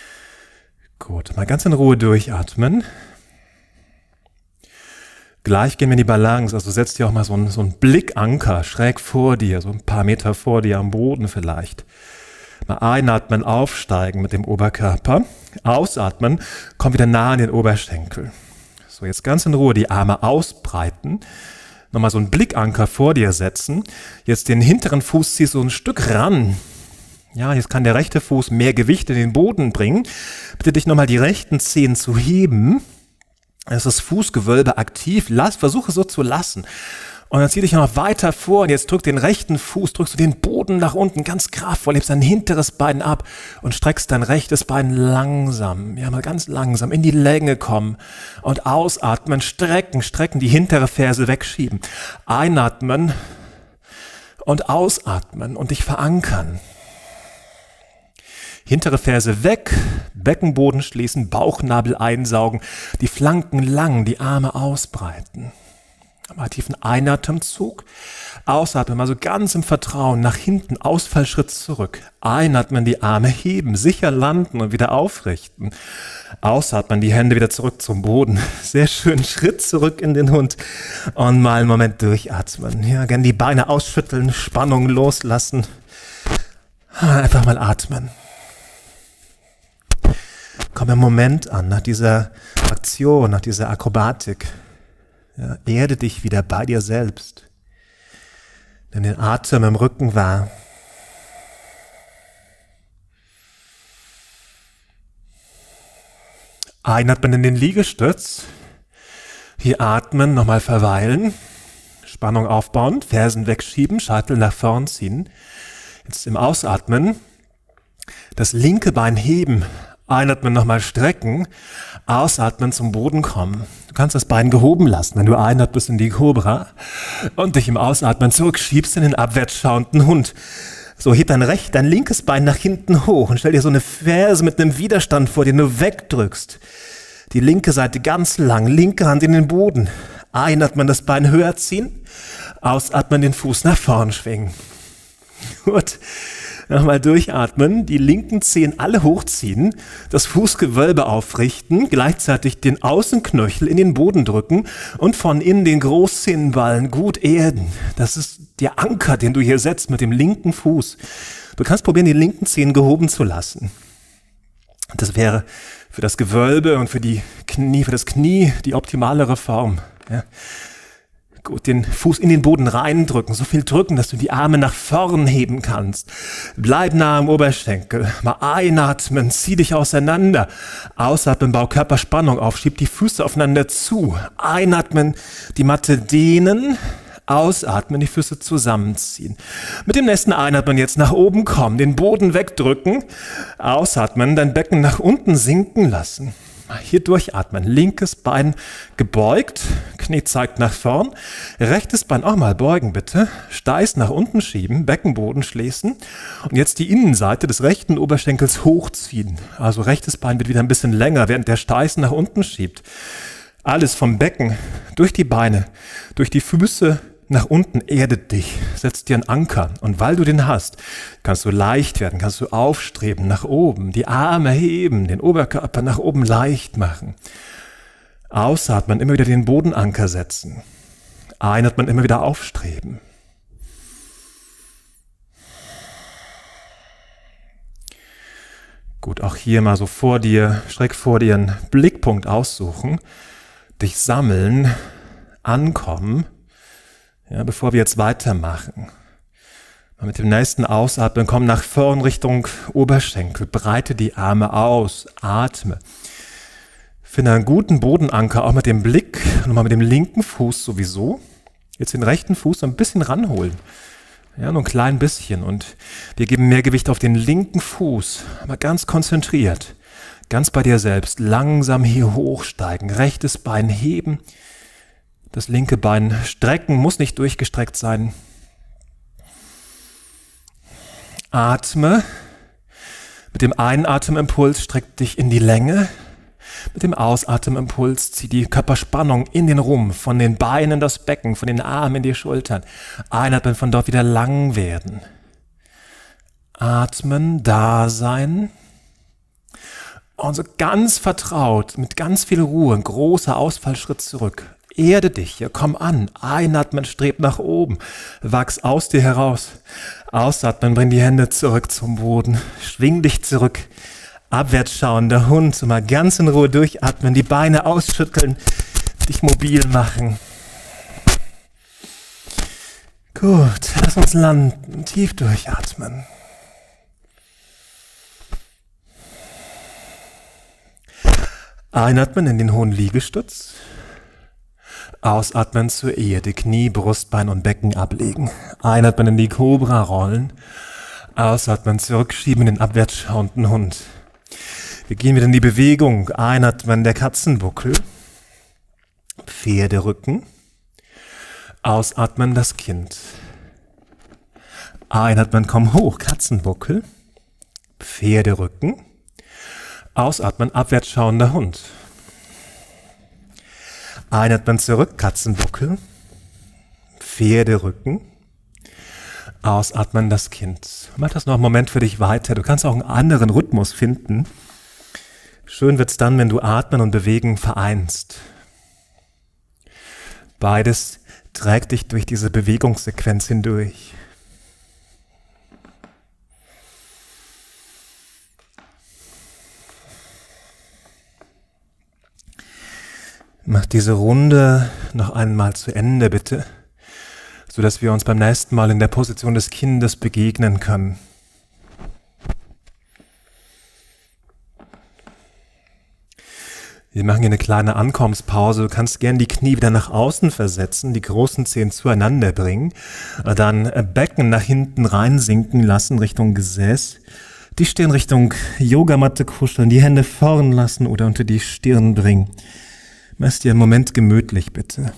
Gut, mal ganz in Ruhe durchatmen. Gleich gehen wir in die Balance, also setz dir auch mal so einen, so einen Blickanker schräg vor dir, so ein paar Meter vor dir am Boden vielleicht. Mal einatmen, aufsteigen mit dem Oberkörper, ausatmen, komm wieder nah an den Oberschenkel. So, jetzt ganz in Ruhe die Arme ausbreiten. Nochmal so einen Blickanker vor dir setzen. Jetzt den hinteren Fuß ziehst du so ein Stück ran. Ja, jetzt kann der rechte Fuß mehr Gewicht in den Boden bringen. Bitte dich nochmal die rechten Zehen zu heben. Dann ist das Fußgewölbe aktiv. Lass, versuche es so zu lassen. Und dann zieh dich noch weiter vor und jetzt drück den rechten Fuß, drückst du den Boden nach unten ganz kraftvoll, hebst dein hinteres Bein ab und streckst dein rechtes Bein langsam, ja mal ganz langsam in die Länge kommen und ausatmen, strecken, strecken, die hintere Ferse wegschieben. Einatmen und ausatmen und dich verankern. Hintere Ferse weg, Beckenboden schließen, Bauchnabel einsaugen, die Flanken lang, die Arme ausbreiten. Mal tiefen Einatemzug, ausatmen, mal so ganz im Vertrauen, nach hinten, Ausfallschritt zurück. Einatmen, die Arme heben, sicher landen und wieder aufrichten. Ausatmen, die Hände wieder zurück zum Boden. Sehr schön, Schritt zurück in den Hund und mal einen Moment durchatmen. Ja, gerne die Beine ausschütteln, Spannung loslassen. Einfach mal atmen. Komm im Moment an, nach dieser Aktion, nach dieser Akrobatik. Ja, erde dich wieder bei dir selbst. Nimm den Atem im Rücken wahr. Einatmen in den Liegestütz. Hier atmen, nochmal verweilen. Spannung aufbauen, Fersen wegschieben, Scheitel nach vorn ziehen. Jetzt im Ausatmen das linke Bein heben. Einatmen, nochmal strecken, ausatmen, zum Boden kommen. Du kannst das Bein gehoben lassen, wenn du einatmest in die Cobra und dich im Ausatmen zurückschiebst in den abwärts schauenden Hund. So, heb dein recht, dein linkes Bein nach hinten hoch und stell dir so eine Ferse mit einem Widerstand vor, den du wegdrückst. Die linke Seite ganz lang, linke Hand in den Boden. Einatmen, das Bein höher ziehen, ausatmen, den Fuß nach vorn schwingen. Gut. Nochmal durchatmen, die linken Zehen alle hochziehen, das Fußgewölbe aufrichten, gleichzeitig den Außenknöchel in den Boden drücken und von innen den Großzehenballen gut erden. Das ist der Anker, den du hier setzt mit dem linken Fuß. Du kannst probieren, die linken Zehen gehoben zu lassen. Das wäre für das Gewölbe und für die Knie, für das Knie die optimalere Form. Ja. Gut, den Fuß in den Boden reindrücken, so viel drücken, dass du die Arme nach vorn heben kannst. Bleib nah am Oberschenkel. Mal einatmen, zieh dich auseinander. Ausatmen, bau Körperspannung auf, schieb die Füße aufeinander zu. Einatmen, die Matte dehnen. Ausatmen, die Füße zusammenziehen. Mit dem nächsten Einatmen jetzt nach oben kommen, den Boden wegdrücken. Ausatmen, dein Becken nach unten sinken lassen. Hier durchatmen. Linkes Bein gebeugt, Knie zeigt nach vorn. Rechtes Bein auch mal beugen, bitte. Steiß nach unten schieben, Beckenboden schließen. Und jetzt die Innenseite des rechten Oberschenkels hochziehen. Also rechtes Bein wird wieder ein bisschen länger, während der Steiß nach unten schiebt. Alles vom Becken, durch die Beine, durch die Füße, nach unten erdet dich, setzt dir einen Anker. Und weil du den hast, kannst du leicht werden, kannst du aufstreben, nach oben, die Arme heben, den Oberkörper nach oben leicht machen. Ausatmen, immer wieder den Bodenanker setzen. Einatmen, immer wieder aufstreben. Gut, auch hier mal so vor dir, schräg vor dir einen Blickpunkt aussuchen, dich sammeln, ankommen. Ja, bevor wir jetzt weitermachen. Mit dem nächsten Ausatmen komm nach vorn Richtung Oberschenkel, breite die Arme aus, atme. Finde einen guten Bodenanker, auch mit dem Blick, nochmal mit dem linken Fuß sowieso. Jetzt den rechten Fuß so ein bisschen ranholen. Ja, nur ein klein bisschen. Und wir geben mehr Gewicht auf den linken Fuß, aber ganz konzentriert, ganz bei dir selbst. Langsam hier hochsteigen, rechtes Bein heben. Das linke Bein strecken, muss nicht durchgestreckt sein. Atme. Mit dem Einatemimpuls streck dich in die Länge. Mit dem Ausatemimpuls zieh die Körperspannung in den Rumpf, von den Beinen das Becken, von den Armen in die Schultern. Einatmen, von dort wieder lang werden. Atmen, da sein. Und so ganz vertraut, mit ganz viel Ruhe, ein großer Ausfallschritt zurück. Erde dich, hier, komm an, einatmen, streb nach oben, wachs aus dir heraus, ausatmen, bring die Hände zurück zum Boden, schwing dich zurück, abwärts schauen, der Hund, so mal ganz in Ruhe durchatmen, die Beine ausschütteln, dich mobil machen. Gut, lass uns landen, tief durchatmen. Einatmen in den hohen Liegestütz. Ausatmen zur Erde, Knie, Brustbein und Becken ablegen. Einatmen in die Kobra rollen. Ausatmen, zurückschieben in den abwärts schauenden Hund. Wir gehen wieder in die Bewegung. Einatmen, der Katzenbuckel. Pferderücken. Ausatmen, das Kind. Einatmen, komm hoch, Katzenbuckel. Pferderücken. Ausatmen, abwärts schauender Hund. Einatmen zurück, Katzenbuckel, Pferderücken, ausatmen das Kind. Mach das noch einen Moment für dich weiter. Du kannst auch einen anderen Rhythmus finden. Schön wird's dann, wenn du Atmen und Bewegen vereinst. Beides trägt dich durch diese Bewegungssequenz hindurch. Mach diese Runde noch einmal zu Ende, bitte, sodass wir uns beim nächsten Mal in der Position des Kindes begegnen können. Wir machen hier eine kleine Ankommenspause. Du kannst gerne die Knie wieder nach außen versetzen, die großen Zehen zueinander bringen, dann Becken nach hinten reinsinken lassen Richtung Gesäß, die Stirn Richtung Yogamatte kuscheln, die Hände vorn lassen oder unter die Stirn bringen. Mach dir einen Moment gemütlich, bitte.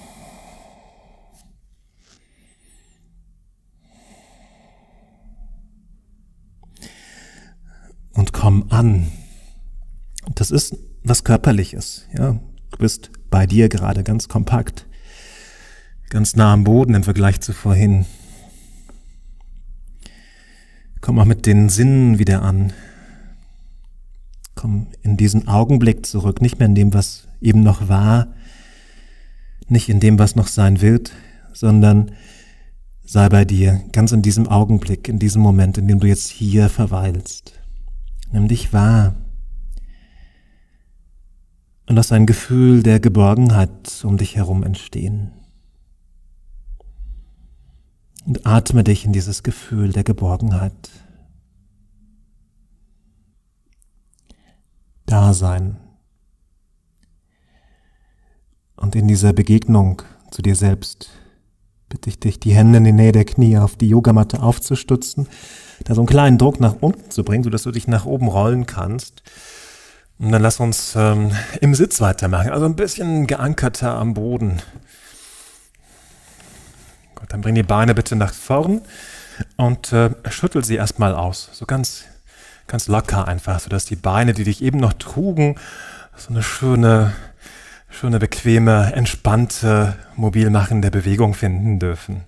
Und komm an. Das ist was Körperliches. Ja? Du bist bei dir gerade ganz kompakt, ganz nah am Boden im Vergleich zu vorhin. Komm auch mit den Sinnen wieder an. Komm in diesen Augenblick zurück, nicht mehr in dem, was eben noch war, nicht in dem, was noch sein wird, sondern sei bei dir, ganz in diesem Augenblick, in diesem Moment, in dem du jetzt hier verweilst. Nimm dich wahr und lass ein Gefühl der Geborgenheit um dich herum entstehen. Und atme dich in dieses Gefühl der Geborgenheit. Dasein. Und in dieser Begegnung zu dir selbst bitte ich dich, die Hände in die Nähe der Knie auf die Yogamatte aufzustutzen, da so einen kleinen Druck nach unten zu bringen, sodass du dich nach oben rollen kannst. Und dann lass uns ähm, im Sitz weitermachen, also ein bisschen geankerter am Boden. Gut, dann bring die Beine bitte nach vorn und äh, schüttel sie erstmal aus, so ganz, ganz locker einfach, sodass die Beine, die dich eben noch trugen, so eine schöne, schöne, bequeme, entspannte, mobil machende Bewegung finden dürfen.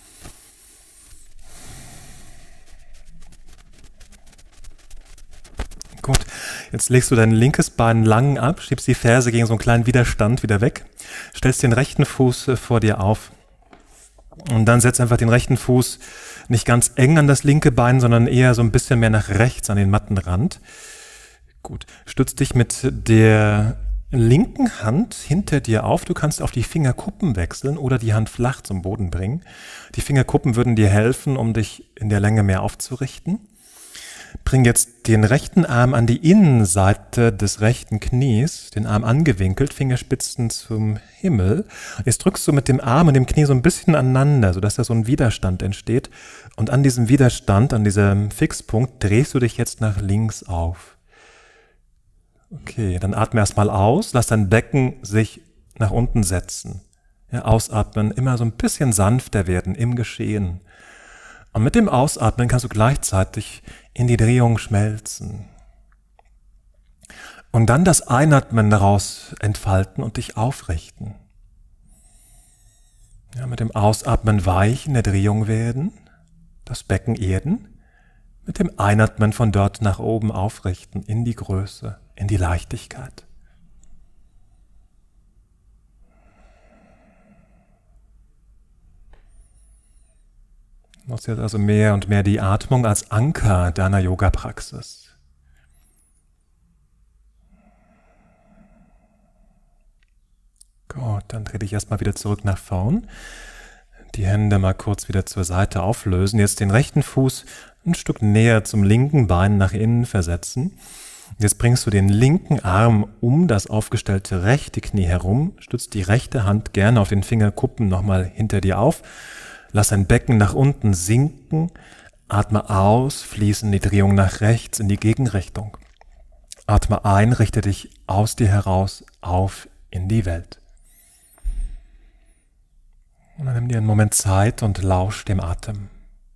Gut, jetzt legst du dein linkes Bein lang ab, schiebst die Ferse gegen so einen kleinen Widerstand wieder weg, stellst den rechten Fuß vor dir auf und dann setzt einfach den rechten Fuß nicht ganz eng an das linke Bein, sondern eher so ein bisschen mehr nach rechts an den Mattenrand. Gut, stütz dich mit der linken Hand hinter dir auf. Du kannst auf die Fingerkuppen wechseln oder die Hand flach zum Boden bringen. Die Fingerkuppen würden dir helfen, um dich in der Länge mehr aufzurichten. Bring jetzt den rechten Arm an die Innenseite des rechten Knies, den Arm angewinkelt, Fingerspitzen zum Himmel. Jetzt drückst du mit dem Arm und dem Knie so ein bisschen aneinander, sodass da so ein Widerstand entsteht. Und an diesem Widerstand, an diesem Fixpunkt, drehst du dich jetzt nach links auf. Okay, dann atme erstmal aus, lass dein Becken sich nach unten setzen. Ja, ausatmen, immer so ein bisschen sanfter werden im Geschehen. Und mit dem Ausatmen kannst du gleichzeitig in die Drehung schmelzen. Und dann das Einatmen daraus entfalten und dich aufrichten. Ja, mit dem Ausatmen weich in der Drehung werden, das Becken erden, mit dem Einatmen von dort nach oben aufrichten, in die Größe, in die Leichtigkeit. Du nutzt jetzt also mehr und mehr die Atmung als Anker deiner Yoga-Praxis. Gut, dann dreh dich erstmal wieder zurück nach vorn. Die Hände mal kurz wieder zur Seite auflösen. Jetzt den rechten Fuß ein Stück näher zum linken Bein nach innen versetzen. Jetzt bringst du den linken Arm um das aufgestellte rechte Knie herum, stützt die rechte Hand gerne auf den Fingerkuppen nochmal hinter dir auf. Lass dein Becken nach unten sinken, atme aus, fließ in die Drehung nach rechts in die Gegenrichtung. Atme ein, richte dich aus dir heraus auf in die Welt. Und dann nimm dir einen Moment Zeit und lausch dem Atem.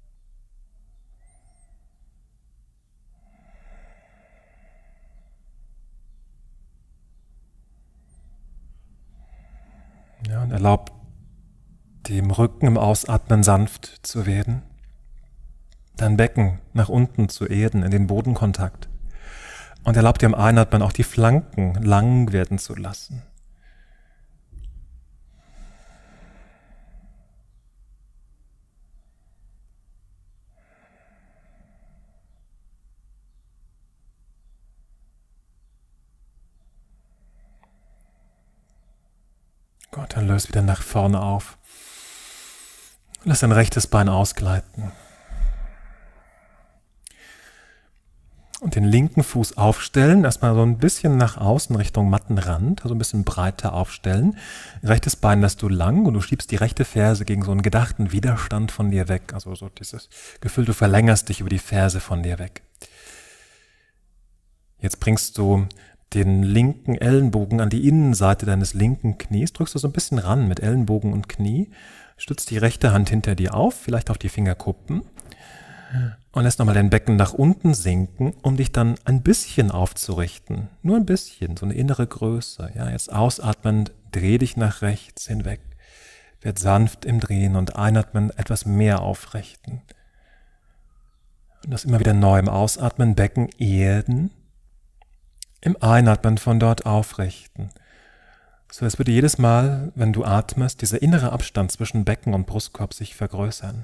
Ja, und erlaub dem Rücken im Ausatmen sanft zu werden, dein Becken nach unten zu erden, in den Bodenkontakt. Und erlaub dir im Einatmen auch die Flanken lang werden zu lassen. Gut, dann löse wieder nach vorne auf. Lass dein rechtes Bein ausgleiten. Und den linken Fuß aufstellen, erstmal so ein bisschen nach außen Richtung Mattenrand, also ein bisschen breiter aufstellen. Rechtes Bein lässt du lang und du schiebst die rechte Ferse gegen so einen gedachten Widerstand von dir weg. Also so dieses Gefühl, du verlängerst dich über die Ferse von dir weg. Jetzt bringst du den linken Ellenbogen an die Innenseite deines linken Knies, drückst du so ein bisschen ran mit Ellenbogen und Knie, stützt die rechte Hand hinter dir auf, vielleicht auf die Fingerkuppen und lässt nochmal dein Becken nach unten sinken, um dich dann ein bisschen aufzurichten. Nur ein bisschen, so eine innere Größe. Ja, jetzt ausatmend, dreh dich nach rechts hinweg, werd sanft im Drehen und einatmen etwas mehr aufrichten. Und das immer wieder neu im Ausatmen, Becken erden, im Einatmen von dort aufrichten. So als würde jedes Mal, wenn du atmest, dieser innere Abstand zwischen Becken und Brustkorb sich vergrößern.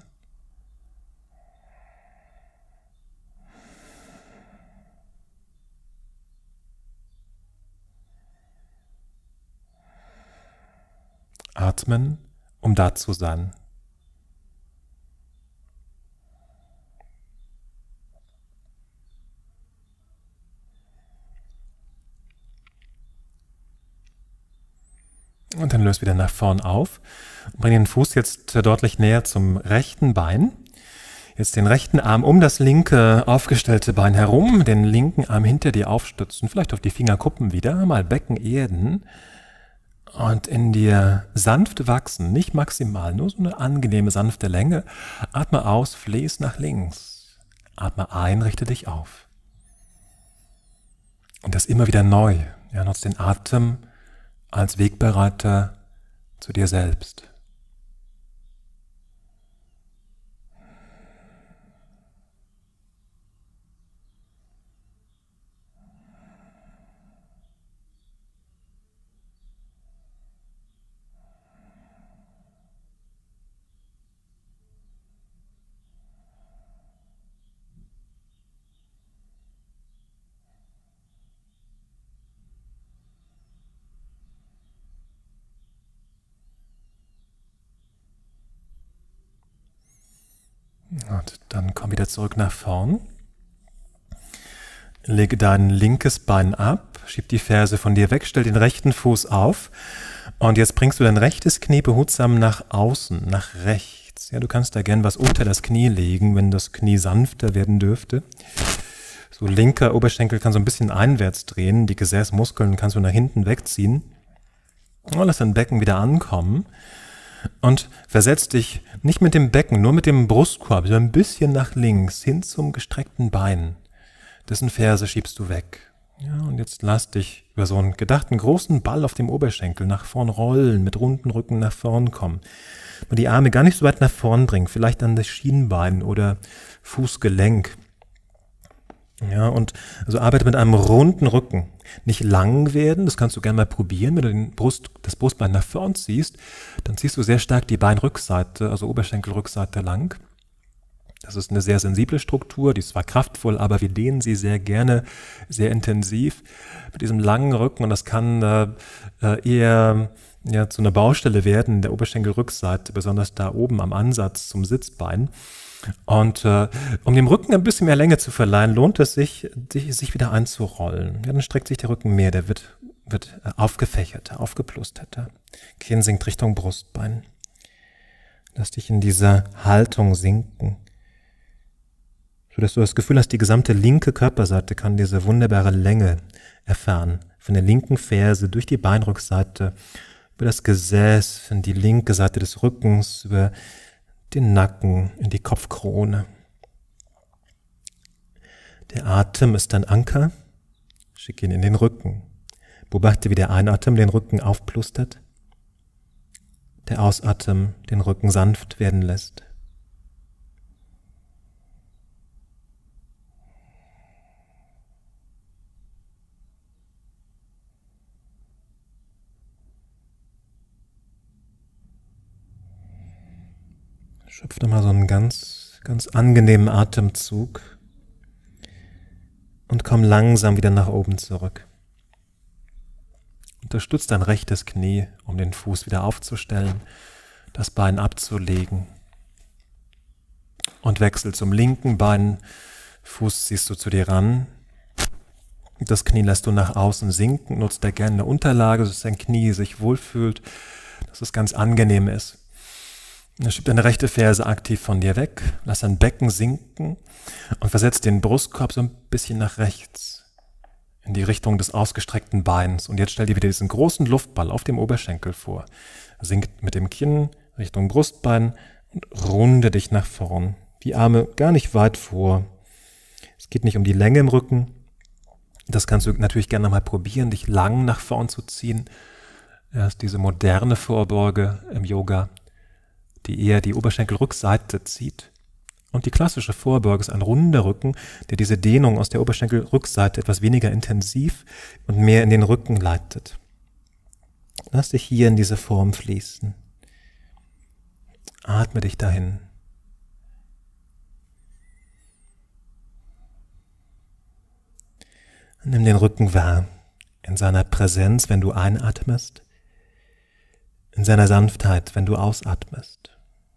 Atmen, um da zu sein. Und dann löst wieder nach vorn auf. Bring den Fuß jetzt deutlich näher zum rechten Bein. Jetzt den rechten Arm um das linke aufgestellte Bein herum, den linken Arm hinter dir aufstützen, vielleicht auf die Fingerkuppen wieder, mal Becken erden und in dir sanft wachsen, nicht maximal, nur so eine angenehme, sanfte Länge. Atme aus, fließ nach links. Atme ein, richte dich auf. Und das immer wieder neu. Ja, nutze den Atem als Wegbereiter zu dir selbst. Und dann komm wieder zurück nach vorn. Lege dein linkes Bein ab, schieb die Ferse von dir weg, stell den rechten Fuß auf und jetzt bringst du dein rechtes Knie behutsam nach außen, nach rechts. Ja, du kannst da gern was unter das Knie legen, wenn das Knie sanfter werden dürfte. So linker Oberschenkel kann so ein bisschen einwärts drehen, die Gesäßmuskeln kannst du nach hinten wegziehen. Und lass dein Becken wieder ankommen. Und versetz dich nicht mit dem Becken, nur mit dem Brustkorb, so ein bisschen nach links, hin zum gestreckten Bein. Dessen Ferse schiebst du weg. Ja, und jetzt lass dich über so einen gedachten großen Ball auf dem Oberschenkel nach vorn rollen, mit runden Rücken nach vorn kommen. Und die Arme gar nicht so weit nach vorn bringen, vielleicht an das Schienbein oder Fußgelenk. Ja, und also arbeite mit einem runden Rücken. Nicht lang werden, das kannst du gerne mal probieren. Wenn du den Brust, das Brustbein nach vorn ziehst, dann ziehst du sehr stark die Beinrückseite, also Oberschenkelrückseite lang. Das ist eine sehr sensible Struktur, die ist zwar kraftvoll, aber wir dehnen sie sehr gerne, sehr intensiv mit diesem langen Rücken. Und das kann äh, eher ja, zu einer Baustelle werden, der Oberschenkelrückseite, besonders da oben am Ansatz zum Sitzbein. Und äh, um dem Rücken ein bisschen mehr Länge zu verleihen, lohnt es sich, sich wieder einzurollen. Ja, dann streckt sich der Rücken mehr, der wird, wird aufgefächerter, aufgeplusterter. Kinn sinkt Richtung Brustbein. Lass dich in dieser Haltung sinken, sodass du das Gefühl hast, die gesamte linke Körperseite kann diese wunderbare Länge erfahren. Von der linken Ferse durch die Beinrückseite, über das Gesäß, in die linke Seite des Rückens, über den Nacken, in die Kopfkrone. Der Atem ist ein Anker. Schick ihn in den Rücken. Beobachte, wie der Einatmen den Rücken aufplustert, der Ausatmen den Rücken sanft werden lässt. Schöpf nochmal so einen ganz, ganz angenehmen Atemzug und komm langsam wieder nach oben zurück. Unterstütz dein rechtes Knie, um den Fuß wieder aufzustellen, das Bein abzulegen und wechsel zum linken Bein. Fuß ziehst du zu dir ran. Das Knie lässt du nach außen sinken, nutzt da gerne eine Unterlage, dass dein Knie sich wohlfühlt, dass es ganz angenehm ist. Dann schieb deine rechte Ferse aktiv von dir weg, lass dein Becken sinken und versetz den Brustkorb so ein bisschen nach rechts, in die Richtung des ausgestreckten Beins. Und jetzt stell dir wieder diesen großen Luftball auf dem Oberschenkel vor. Sink mit dem Kinn Richtung Brustbein und runde dich nach vorn. Die Arme gar nicht weit vor. Es geht nicht um die Länge im Rücken. Das kannst du natürlich gerne mal probieren, dich lang nach vorn zu ziehen. Erst diese moderne Vorbeuge im Yoga, die eher die Oberschenkelrückseite zieht Und die klassische Vorbeuge ist ein runder Rücken, der diese Dehnung aus der Oberschenkelrückseite etwas weniger intensiv und mehr in den Rücken leitet. Lass dich hier in diese Form fließen. Atme dich dahin. Nimm den Rücken wahr, in seiner Präsenz, wenn du einatmest, in seiner Sanftheit, wenn du ausatmest.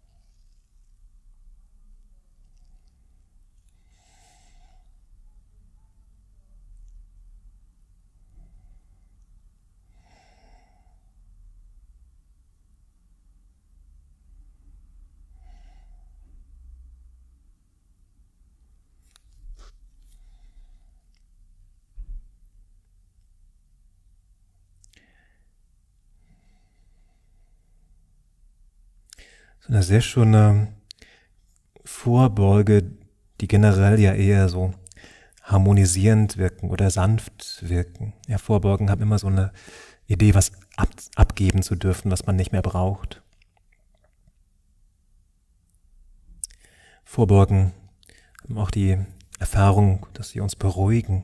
So eine sehr schöne Vorbeuge, die generell ja eher so harmonisierend wirken oder sanft wirken. Ja, Vorbeugen haben immer so eine Idee, was ab, abgeben zu dürfen, was man nicht mehr braucht. Vorbeugen haben auch die Erfahrung, dass sie uns beruhigen,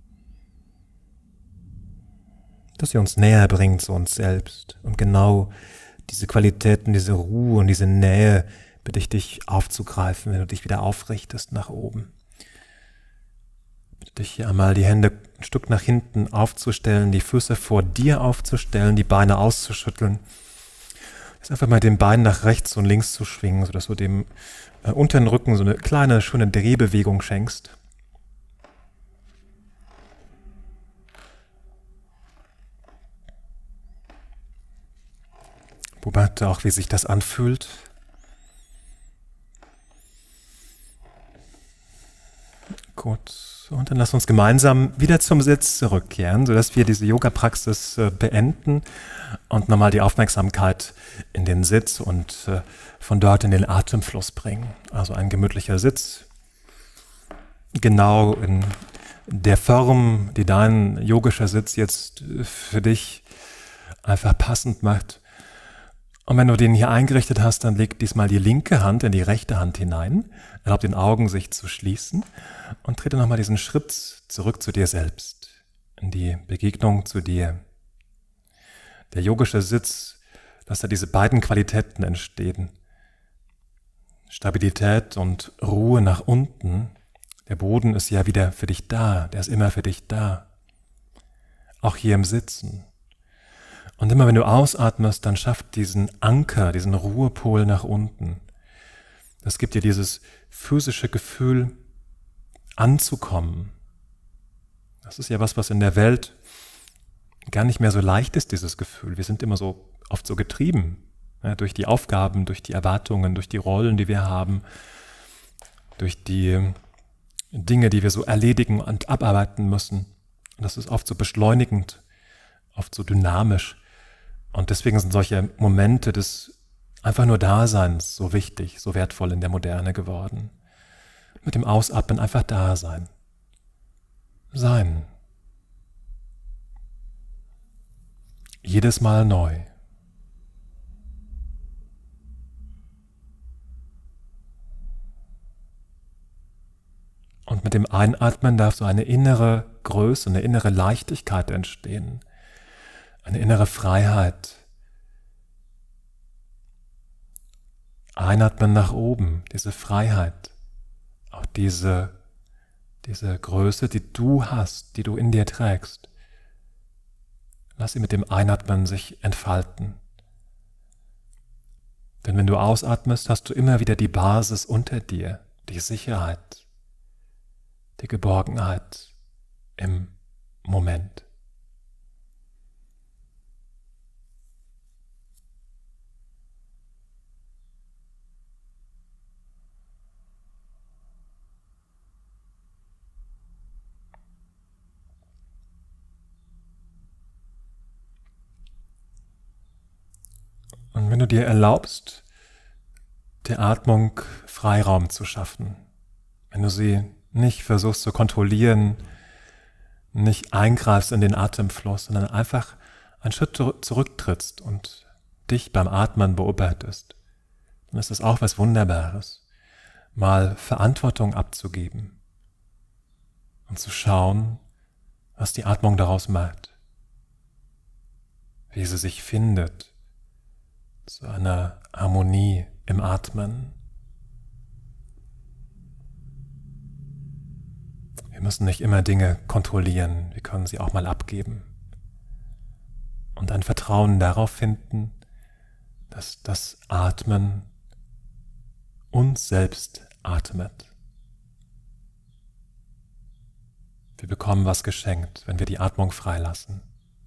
dass sie uns näher bringt zu uns selbst. Und genau diese Qualitäten, diese Ruhe und diese Nähe bitte ich dich aufzugreifen, wenn du dich wieder aufrichtest nach oben. Bitte dich hier einmal die Hände ein Stück nach hinten aufzustellen, die Füße vor dir aufzustellen, die Beine auszuschütteln. Jetzt einfach mal den Beinen nach rechts und links zu schwingen, sodass du dem äh, unteren Rücken so eine kleine, schöne Drehbewegung schenkst. Beobachte auch, wie sich das anfühlt. Gut, und dann lass uns gemeinsam wieder zum Sitz zurückkehren, sodass wir diese Yoga-Praxis äh, beenden und nochmal die Aufmerksamkeit in den Sitz und äh, von dort in den Atemfluss bringen. Also ein gemütlicher Sitz, genau in der Form, die dein yogischer Sitz jetzt für dich einfach passend macht. Und wenn du den hier eingerichtet hast, dann leg diesmal die linke Hand in die rechte Hand hinein, erlaub den Augen sich zu schließen und trete nochmal diesen Schritt zurück zu dir selbst, in die Begegnung zu dir. Der yogische Sitz, dass da diese beiden Qualitäten entstehen. Stabilität und Ruhe nach unten. Der Boden ist ja wieder für dich da, der ist immer für dich da. Auch hier im Sitzen. Und immer wenn du ausatmest, dann schafft diesen Anker, diesen Ruhepol nach unten. Das gibt dir dieses physische Gefühl, anzukommen. Das ist ja was, was in der Welt gar nicht mehr so leicht ist, dieses Gefühl. Wir sind immer so oft so getrieben, ja, durch die Aufgaben, durch die Erwartungen, durch die Rollen, die wir haben, durch die Dinge, die wir so erledigen und abarbeiten müssen. Und das ist oft so beschleunigend, oft so dynamisch. Und deswegen sind solche Momente des einfach nur Daseins so wichtig, so wertvoll in der Moderne geworden. Mit dem Ausatmen einfach da sein. Sein. Jedes Mal neu. Und mit dem Einatmen darf so eine innere Größe, eine innere Leichtigkeit entstehen. Eine innere Freiheit. Einatmen nach oben, diese Freiheit, auch diese, diese Größe, die du hast, die du in dir trägst. Lass sie mit dem Einatmen sich entfalten. Denn wenn du ausatmest, hast du immer wieder die Basis unter dir, die Sicherheit, die Geborgenheit im Moment. Und wenn du dir erlaubst, der Atmung Freiraum zu schaffen, wenn du sie nicht versuchst zu kontrollieren, nicht eingreifst in den Atemfluss, sondern einfach einen Schritt zurücktrittst und dich beim Atmen beobachtest, dann ist das auch was Wunderbares. mal Verantwortung abzugeben und zu schauen, was die Atmung daraus macht, wie sie sich findet zu einer Harmonie im Atmen. Wir müssen nicht immer Dinge kontrollieren, wir können sie auch mal abgeben und ein Vertrauen darauf finden, dass das Atmen uns selbst atmet. Wir bekommen was geschenkt, wenn wir die Atmung freilassen.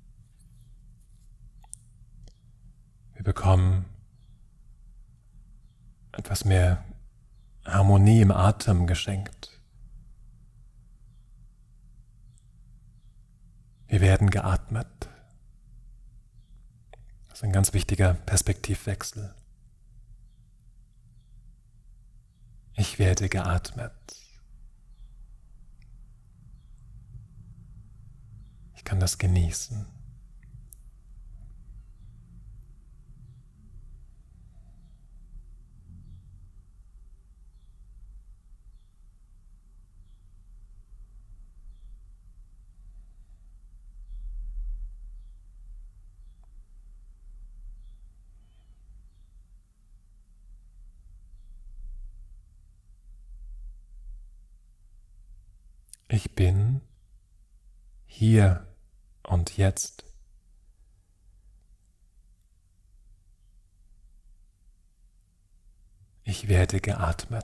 Wir bekommen etwas mehr Harmonie im Atem geschenkt. Wir werden geatmet. Das ist ein ganz wichtiger Perspektivwechsel. Ich werde geatmet. Ich kann das genießen. Ich bin hier und jetzt. Ich werde geatmet.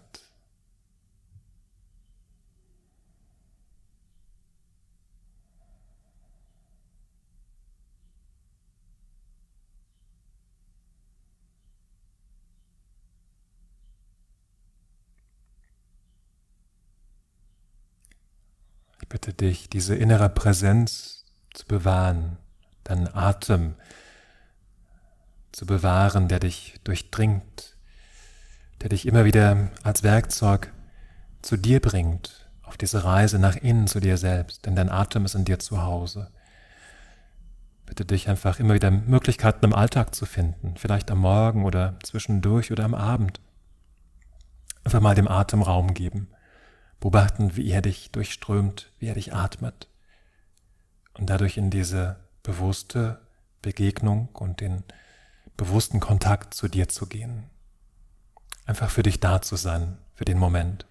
Ich bitte dich, diese innere Präsenz zu bewahren, deinen Atem zu bewahren, der dich durchdringt, der dich immer wieder als Werkzeug zu dir bringt, auf diese Reise nach innen zu dir selbst, denn dein Atem ist in dir zu Hause. Bitte dich einfach immer wieder Möglichkeiten im Alltag zu finden, vielleicht am Morgen oder zwischendurch oder am Abend. Einfach mal dem Atem Raum geben. Beobachten, wie er dich durchströmt, wie er dich atmet und dadurch in diese bewusste Begegnung und den bewussten Kontakt zu dir zu gehen. Einfach für dich da zu sein, für den Moment.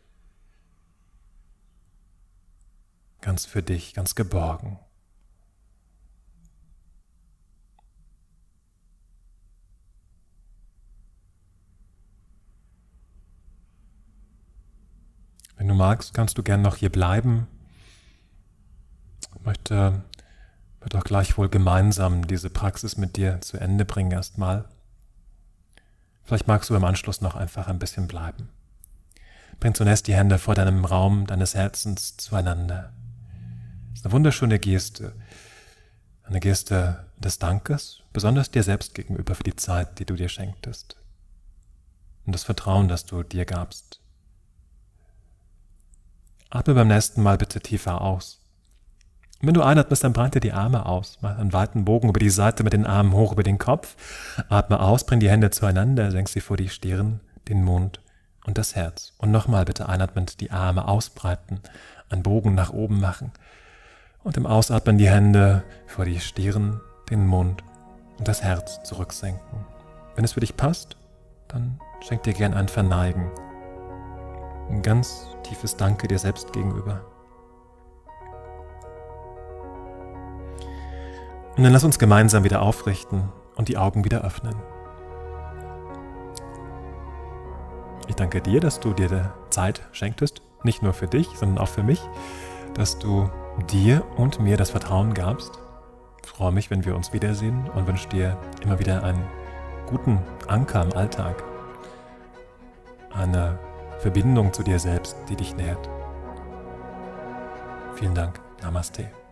Ganz für dich, ganz geborgen. Wenn du magst, kannst du gern noch hier bleiben. Ich möchte, möchte auch gleichwohl gemeinsam diese Praxis mit dir zu Ende bringen erstmal. Vielleicht magst du im Anschluss noch einfach ein bisschen bleiben. Bring zunächst die Hände vor deinem Raum deines Herzens zueinander. Das ist eine wunderschöne Geste. Eine Geste des Dankes, besonders dir selbst gegenüber für die Zeit, die du dir schenktest. Und das Vertrauen, das du dir gabst. Atme beim nächsten Mal bitte tiefer aus. Und wenn du einatmest, dann breite die Arme aus. Mach einen weiten Bogen über die Seite mit den Armen hoch über den Kopf. Atme aus, bring die Hände zueinander, senk sie vor die Stirn, den Mund und das Herz. Und nochmal bitte einatmend die Arme ausbreiten, einen Bogen nach oben machen. Und im Ausatmen die Hände vor die Stirn, den Mund und das Herz zurücksenken. Wenn es für dich passt, dann schenk dir gern ein Verneigen. Ein ganz tiefes Danke dir selbst gegenüber. Und dann lass uns gemeinsam wieder aufrichten und die Augen wieder öffnen. Ich danke dir, dass du dir Zeit schenktest, nicht nur für dich, sondern auch für mich, dass du dir und mir das Vertrauen gabst. Ich freue mich, wenn wir uns wiedersehen und wünsche dir immer wieder einen guten Anker im Alltag. Eine Verbindung zu dir selbst, die dich nährt. Vielen Dank. Namaste.